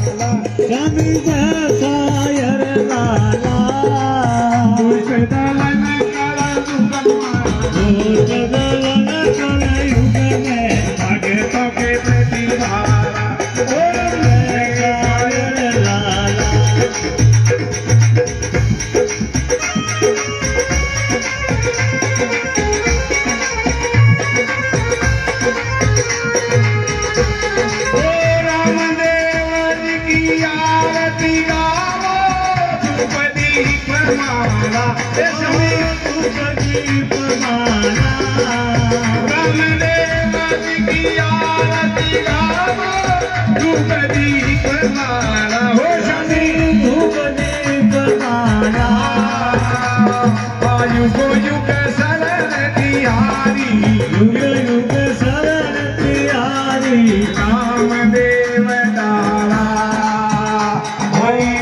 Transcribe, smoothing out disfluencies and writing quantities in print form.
स्वामी जैसा यार लाला दुष्ट दलन कल युग में भगतों के प्रतिभारा युग युग शरण तिहारी युग युग शरण तिहारी रामदेव दारा हरि